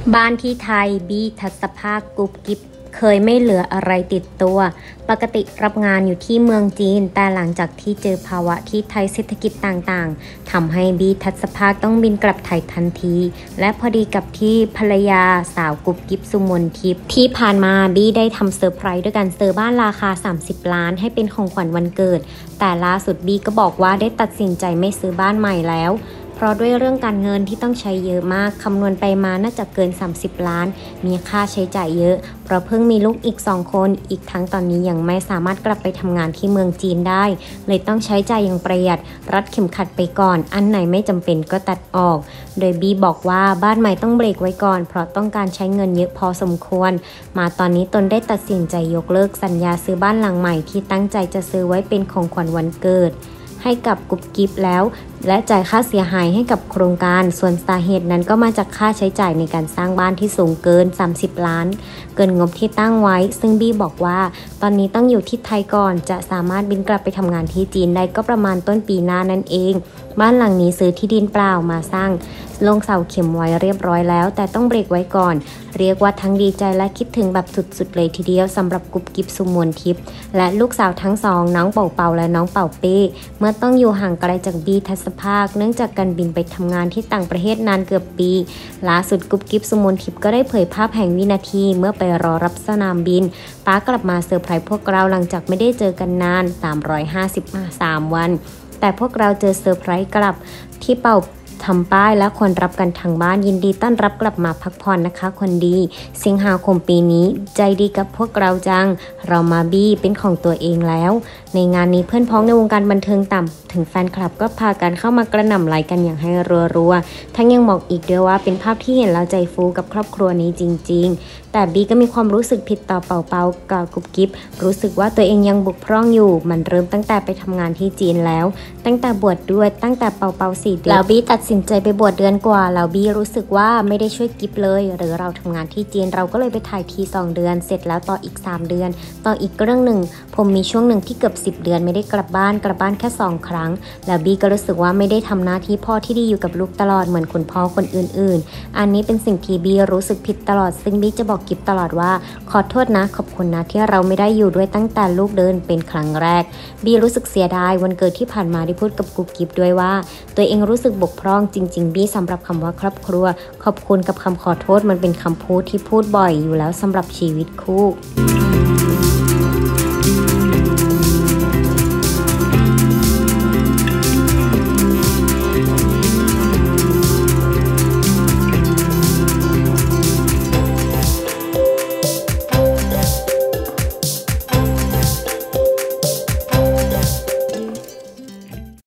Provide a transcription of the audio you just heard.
บ้านที่ไทยบี้ทัศภาคกุ๊บกิ๊บเคยไม่เหลืออะไรติดตัวปกติรับงานอยู่ที่เมืองจีนแต่หลังจากที่เจอภาวะที่ไทยเศรษฐกิจต่างๆทำให้บี้ทัศภาคต้องบินกลับไทยทันทีและพอดีกับที่ภรรยาสาวกุ๊บกิ๊บสุมนทิพย์ที่ผ่านมาบี้ได้ทำเซอร์ไพรส์ด้วยการซื้อบ้านราคา30 ล้านให้เป็นของขวัญวันเกิดแต่ล่าสุดบี้ก็บอกว่าได้ตัดสินใจไม่ซื้อบ้านใหม่แล้วเพราะด้วยเรื่องการเงินที่ต้องใช้เยอะมากคำนวณไปมาน่าจะเกิน30 ล้านมีค่าใช้จ่ายเยอะเพราะเพิ่งมีลูกอีก2 คนอีกทั้งตอนนี้ยังไม่สามารถกลับไปทำงานที่เมืองจีนได้เลยต้องใช้จ่ายอย่างประหยัดรัดเข็มขัดไปก่อนอันไหนไม่จำเป็นก็ตัดออกโดยบีบอกว่าบ้านใหม่ต้องเบรกไว้ก่อนเพราะต้องการใช้เงินเยอะพอสมควรมาตอนนี้ตนได้ตัดสินใจยกเลิกสัญญาซื้อบ้านหลังใหม่ที่ตั้งใจจะซื้อไว้เป็นของขวัญวันเกิดให้กับกุ๊บกิ๊บแล้วและจ่ายค่าเสียหายให้กับโครงการส่วนสาเหตุนั้นก็มาจากค่าใช้จ่ายในการสร้างบ้านที่สูงเกิน30 ล้านเกินงบที่ตั้งไว้ซึ่งบี้บอกว่าตอนนี้ต้องอยู่ที่ไทยก่อนจะสามารถบินกลับไปทำงานที่จีนได้ก็ประมาณต้นปีหน้านั่นเองบ้านหลังนี้ซื้อที่ดินเปล่ามาสร้างลงเสาเข็มไว้เรียบร้อยแล้วแต่ต้องเบรกไว้ก่อนเรียกว่าทั้งดีใจและคิดถึงแบบสุดๆเลยทีเดียวสำหรับกุ๊บกิ๊บสุมนทิพย์และลูกสาวทั้งสองน้องเป่าเป่าและน้องเป่าเป้เมื่อต้องอยู่ห่างไกลจากบี้ทัศภาคเนื่องจากการบินไปทำงานที่ต่างประเทศนานเกือบปีล่าสุดกุ๊บกิ๊บสุมนทิพย์ก็ได้เผยภาพแห่งวินาทีเมื่อไปรอรับสนามบินป้ากลับมาเซอร์ไพรส์พวกเราหลังจากไม่ได้เจอกันนาน353 วันแต่พวกเราเจอเซอร์ไพรส์กลับที่เป่าทำป้ายและคนรับกันทางบ้านยินดีต้อนรับกลับมาพักผ่อนนะคะคนดีสิงหาคมปีนี้ใจดีกับพวกเราจังเรามาบี้เป็นของตัวเองแล้วในงานนี้เพื่อนพ้องในวงการบันเทิงต่ำถึงแฟนคลับก็พากันเข้ามากระหน่ำไลค์กันอย่างให้รัวๆทั้งยังบอกอีกด้วยว่าเป็นภาพที่เห็นแล้วใจฟูกับครอบครัวนี้จริงๆแต่บี้ก็มีความรู้สึกผิดต่อเป่าเปากับกุ๊บกิ๊บรู้สึกว่าตัวเองยังบกพร่องอยู่มันเริ่มตั้งแต่ไปทำงานที่จีนแล้วตั้งแต่บวชด้วยตั้งแต่เป่าเปา4 เดือนแล้วบี้ตัดสินใจไปบวชเดือนกว่าแล้วบี้รู้สึกว่าไม่ได้ช่วยกิ๊บเลยหรือเราทำงานที่จีนเราก็เลยไปถ่ายที2 เดือนเสร็จแล้วต่ออีก3 เดือนต่ออีกเรื่องหนึ่งผมมีช่วงหนึ่งที่เกือบ10 เดือนไม่ได้กลับบ้านแค่2 ครั้งแล้วบี้ก็รู้สึกว่าไม่ได้ทำหน้าที่พ่อที่ดีอยู่กับลูกตลอดเหมือนคุณพ่อคนอื่นๆอันนี้เป็นสิ่งที่บี้รู้สึกผิดตลอดซึ่งบี้จะบอกกิ๊บตลอดว่าขอโทษนะขอบคุณนะที่เราไม่ได้อยู่ด้วยตั้งแต่ลูกเดินเป็นครั้งแรกบี้รู้สึกเสียดายวันเกิดที่ผ่านมาได้พูดกับกุ๊บกิ๊บด้วยว่าตัวเองรู้สึกบกพร่องจริงๆบี้สำหรับคำว่าครอบครัวขอบคุณกับคำขอโทษมันเป็นคำพูดที่พูดบ่อยอยู่แล้วสำหรับชีวิตคู่